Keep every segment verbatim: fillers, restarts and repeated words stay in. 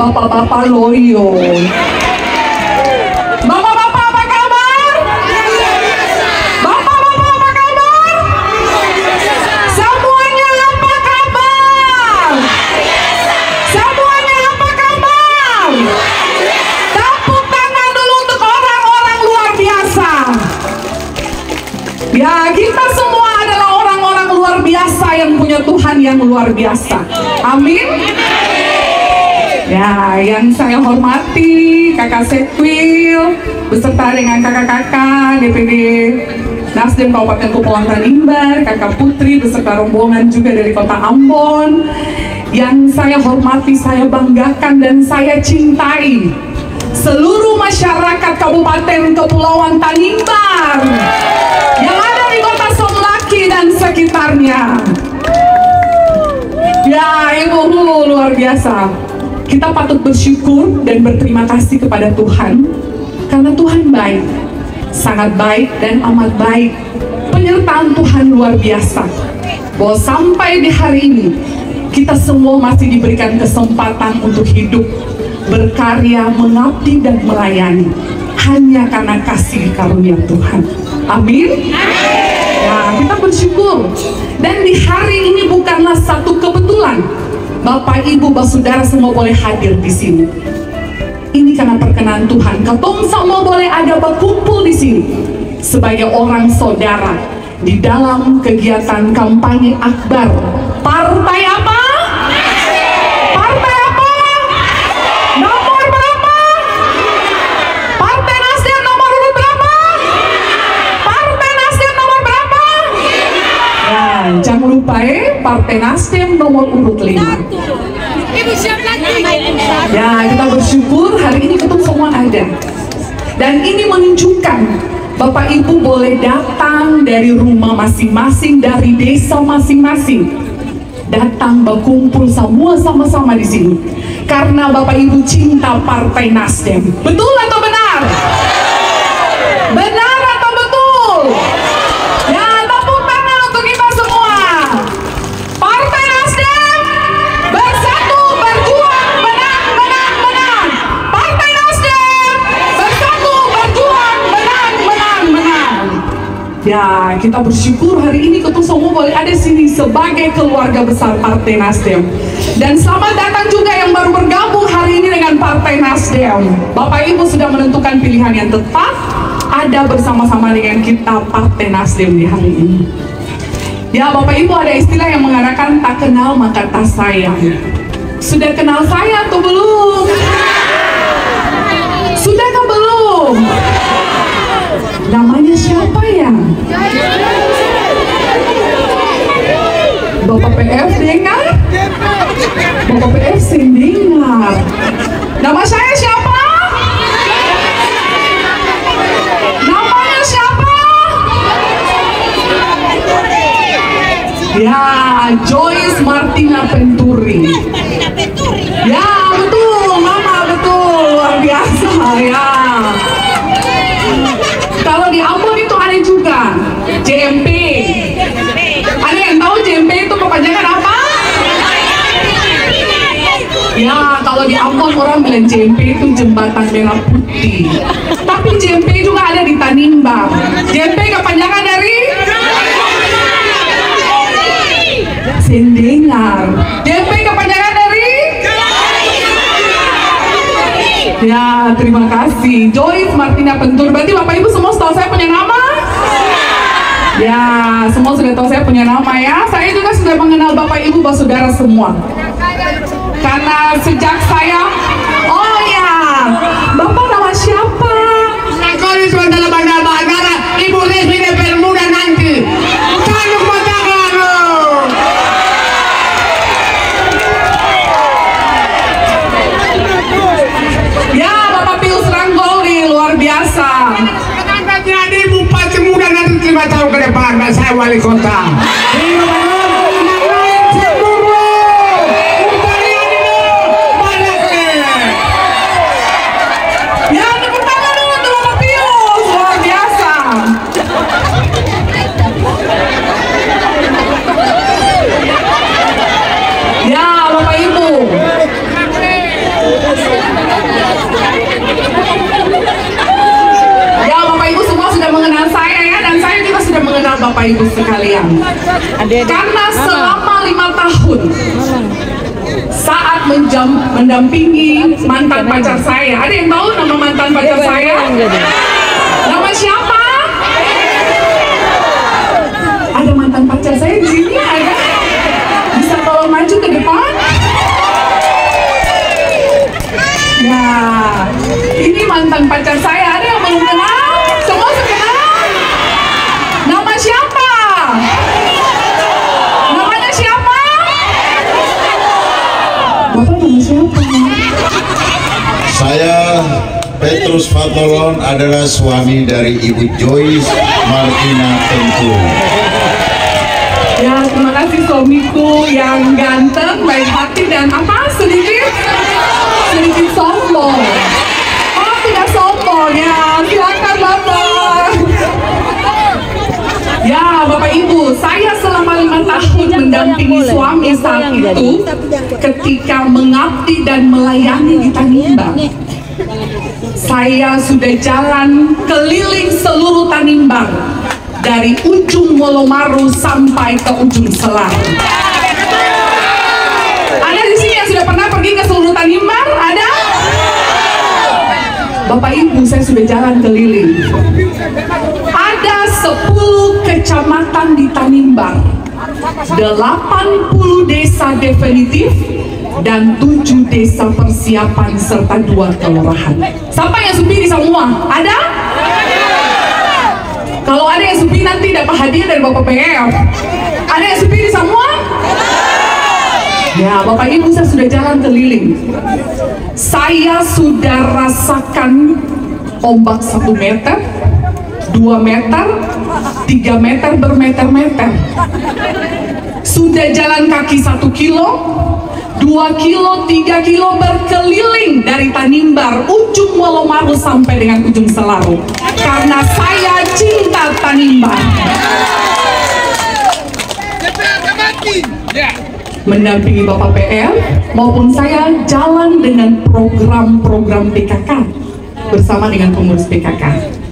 bapak-bapak loyo. Bapak-bapak apa kabar? Bapak-bapak apa kabar? Semuanya apa kabar? Semuanya apa kabar? Tepuk tangan dulu untuk orang-orang luar biasa. Ya, kita semua adalah orang-orang luar biasa yang punya Tuhan yang luar biasa. Amin. Ya, yang saya hormati Kakak Sekwil beserta dengan kakak-kakak D P D Nasdem Kabupaten Kepulauan Tanimbar, Kakak Putri beserta rombongan juga dari Kota Ambon. Yang saya hormati, saya banggakan dan saya cintai seluruh masyarakat Kabupaten Kepulauan Tanimbar yang ada di Kota Somlaki dan sekitarnya. Ya, Ibu luar biasa. Kita patut bersyukur dan berterima kasih kepada Tuhan karena Tuhan baik, sangat baik dan amat baik. Penyertaan Tuhan luar biasa. Bahwa sampai di hari ini kita semua masih diberikan kesempatan untuk hidup, berkarya, mengabdi dan melayani hanya karena kasih karunia Tuhan. Amin. Ya, kita bersyukur. Dan di hari ini bukanlah satu kebetulan Bapak, Ibu, Saudara semua boleh hadir di sini. Ini karena perkenan Tuhan. Ketong semua boleh ada berkumpul di sini sebagai orang saudara di dalam kegiatan kampanye akbar. Partai apa? Partai apa? Nomor berapa? Partai Nasdem nomor urut berapa? Partai Nasdem nomor berapa? Ya, jangan lupa ya, Partai Nasdem nomor urut lima. Ya, kita bersyukur hari ini ketemu semua ada. Dan ini menunjukkan Bapak Ibu boleh datang dari rumah masing-masing, dari desa masing-masing, datang berkumpul semua sama-sama di sini karena Bapak Ibu cinta Partai Nasdem. Betul atau benar? Benar atau betul? Ya, tepuk tangan untuk kita semua. Partai Nasdem bersatu, berjuang, menang, menang, menang. Partai Nasdem bersatu, berjuang, menang, menang, menang. Ya, kita bersyukur hari ini kita semua boleh ada sini sebagai keluarga besar Partai Nasdem. Dan selamat datang juga yang baru bergabung hari ini dengan Partai Nasdem. Bapak Ibu sudah menentukan pilihan yang tepat, ada bersama-sama dengan kita Partai Nasdem di hari ini. Ya, Bapak Ibu ada istilah yang mengatakan tak kenal maka tak sayang. Sudah kenal saya atau belum? Sudahkah belum? Namanya siapa ya? Bapak P F dengar? Bapak P F dengar. Nama saya siapa? Namanya siapa? Ya, Joyce Martina Penturi. Ya, betul, Mama, betul, luar biasa ya. Kalau di Ambon itu ada juga J M P. Ada yang tahu J M P itu kepanjangan apa? Ya, kalau di Ambon orang bilang J M P itu Jembatan Merah Putih. Tapi J M P juga ada di Tanimbar. J M P kepanjangan dari Sendengar. J M P kepanjangan dari Ya, terima kasih Joyce Martina Pentur. Berarti Bapak Ibu semua tahu saya punya nama? Ya, semua sudah tahu saya punya nama ya. Saya juga sudah mengenal Bapak Ibu Saudara semua. Karena sejak saya Oh ya, Bapak nama siapa? Aku ini cuma dalam bandara Ibu Resmi D P R muda nanti. Kalau kota baru. Ya, Bapak Pius Ranggoli luar biasa. Kenapa jadi bupati muda nanti lima tahun ke depan dan saya wali kota. Ya, tepuk tangan dulu untuk Bapak Pius, luar biasa. Ya, Bapak Ibu. Bapak Ibu sekalian? Karena selama lima tahun saat menjam, mendampingi mantan pacar saya. Ada yang tahu nama mantan pacar saya? Nama siapa? Ada mantan pacar saya di sini, ada? Bisa tolong maju ke depan? Ya, ini mantan pacar saya. Ada yang belum kenal? Semua sudah kenal? Nama siapa? Namanya siapa? Bapak nama siapa? Saya Petrus Fatolon adalah suami dari Ibu Joyce Martina Tentu. Ya, terima kasih suamiku yang ganteng, baik hati, dan apa sedikit sedikit sombong. Oh, tidak sombong ya, silakan Bapak. Ya, Bapak Ibu, saya selama lima tahun mendampingi suami saat itu ketika mengabdi dan melayani di Tanimbang. Saya sudah jalan keliling seluruh Tanimbang dari ujung Molomaru sampai ke ujung Selar. Ada di sini yang sudah pernah pergi ke seluruh Tanimbang? Ada? Bapak Ibu, saya sudah jalan keliling. Ada sepuluh kecamatan di Tanimbang, delapan puluh desa definitif, dan tujuh desa persiapan serta dua kelurahan. Siapa yang sepi di semua? Ada? Kalau ada yang sepi nanti dapat hadiah dari Bapak P F. Ada yang sepi di semua? Ya, Bapak Ibu, saya sudah jalan keliling. Saya sudah rasakan ombak satu meter, dua meter, tiga meter bermeter-meter. Sudah jalan kaki satu kilo, dua kilo, tiga kilo berkeliling dari Tanimbar, ujung Molomaru sampai dengan ujung Selaru. Karena saya cinta Tanimbar. Mendampingi Bapak P L maupun saya jalan dengan program-program P K K bersama dengan pengurus P K K.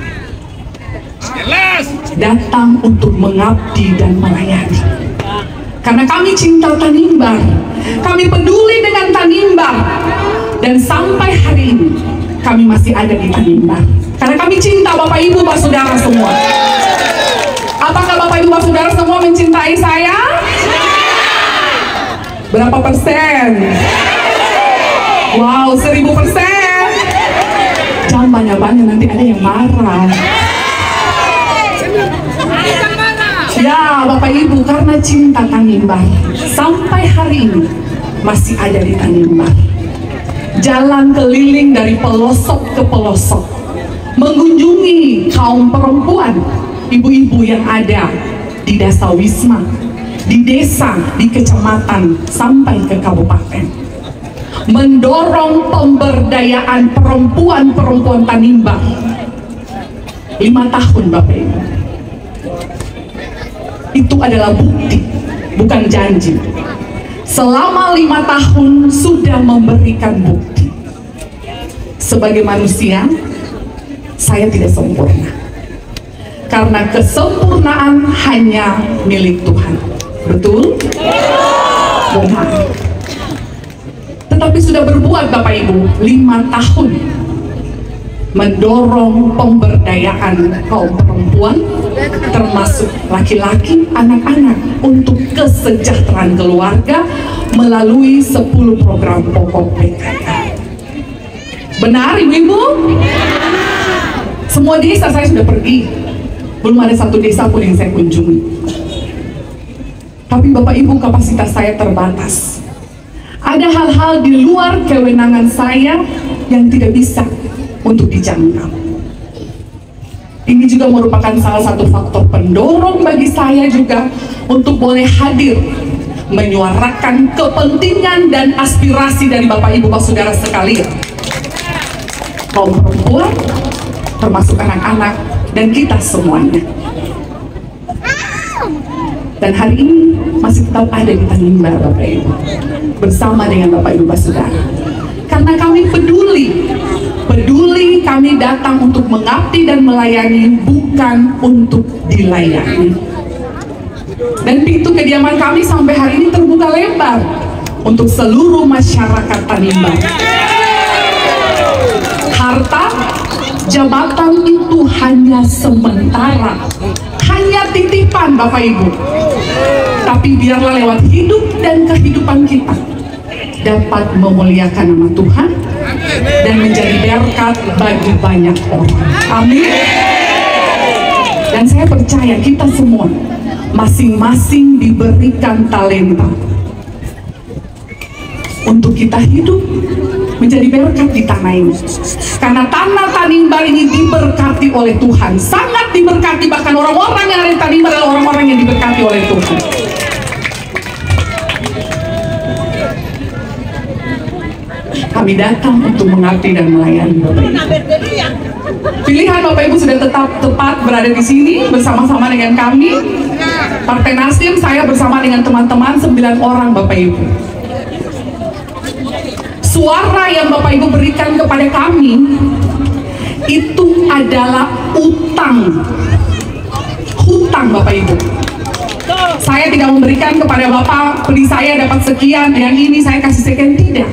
Datang untuk mengabdi dan melayani. Karena kami cinta Tanimbar, kami peduli dengan Tanimbar, dan sampai hari ini kami masih ada di Tanimbar. Karena kami cinta Bapak Ibu, Pak Saudara semua. Apakah Bapak Ibu, Pak Saudara semua mencintai saya? Berapa persen? Wow, seribu persen. Jangan banyak-banyak, nanti ada yang marah. Ya, Bapak Ibu, karena cinta Tanimbar, sampai hari ini masih ada di Tanimbar. Jalan keliling dari pelosok ke pelosok, mengunjungi kaum perempuan, ibu-ibu yang ada di Desa Wisma, di desa, di kecamatan, sampai ke kabupaten. Mendorong pemberdayaan perempuan-perempuan Tanimbar. Lima tahun, Bapak Ibu. Itu adalah bukti, bukan janji. Selama lima tahun sudah memberikan bukti. Sebagai manusia, saya tidak sempurna. Karena kesempurnaan hanya milik Tuhan. Betul? Benar. Tetapi sudah berbuat Bapak Ibu lima tahun mendorong pemberdayaan kaum perempuan, termasuk laki-laki, anak-anak, untuk kesejahteraan keluarga melalui sepuluh program pokok P K K. Benar, Ibu-Ibu? Semua desa saya sudah pergi, belum ada satu desa pun yang saya kunjungi. Tapi Bapak Ibu, kapasitas saya terbatas. Ada hal-hal di luar kewenangan saya yang tidak bisa untuk dijangkau. Ini juga merupakan salah satu faktor pendorong bagi saya juga untuk boleh hadir menyuarakan kepentingan dan aspirasi dari Bapak Ibu, Pak Saudara sekalian, kaum perempuan, termasuk anak-anak, dan kita semuanya. Dan hari ini masih tetap ada di Tanimbar, Bapak Ibu, bersama dengan Bapak Ibu, Pak Saudara. Karena kami peduli, peduli kami datang untuk mengabdi dan melayani, bukan untuk dilayani. Dan pintu kediaman kami sampai hari ini terbuka lebar untuk seluruh masyarakat Tanimbar. Harta, jabatan itu hanya sementara, hanya titipan Bapak Ibu. Tapi biarlah lewat hidup dan kehidupan kita dapat memuliakan nama Tuhan dan menjadi berkat bagi banyak orang. Amin. Dan saya percaya kita semua masing-masing diberikan talenta untuk kita hidup menjadi berkat di tanah ini. Karena tanah Tanimbar ini diberkati oleh Tuhan, sangat diberkati, bahkan orang-orang yang ada di Tanimbar adalah orang-orang yang diberkati oleh Tuhan. Kami datang untuk mengabdi dan melayani Bapak Ibu. Pilihan Bapak Ibu sudah tetap tepat berada di sini bersama-sama dengan kami. Partai Nasdem, saya bersama dengan teman-teman sembilan orang Bapak Ibu. Suara yang Bapak Ibu berikan kepada kami itu adalah utang. Hutang Bapak Ibu. Saya tidak memberikan kepada Bapak, beli saya dapat sekian, yang ini saya kasih sekian, tidak.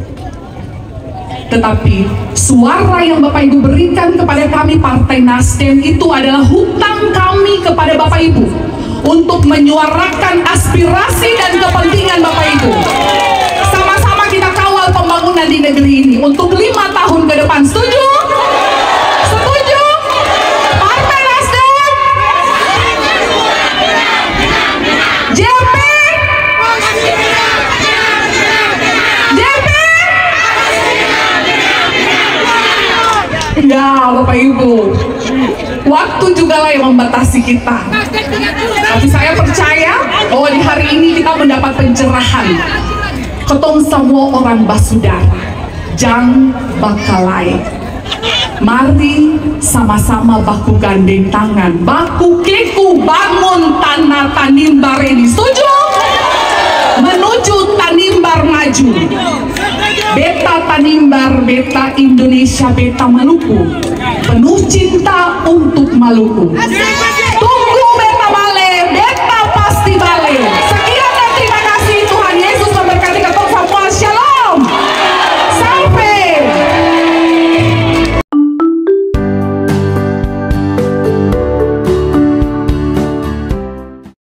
Tetapi suara yang Bapak Ibu berikan kepada kami Partai Nasdem itu adalah hutang kami kepada Bapak Ibu untuk menyuarakan aspirasi dan kepentingan Bapak Ibu. Sama-sama kita kawal pembangunan di negeri ini untuk lima tahun ke depan. Setuju? Setuju? Partai Nasdem? J P? Ya Bapak Ibu, waktu juga lah yang membatasi kita. Tapi saya percaya bahwa di hari ini kita mendapat pencerahan. Ketong semua orang basudara, jang bakalai. Mari sama-sama baku gandeng tangan, baku keku bangun tanah Tanimbar ini. Setuju? Menuju Tanimbar maju. Beta Tanimbar, beta Indonesia, beta Maluku. Penuh cinta untuk Maluku.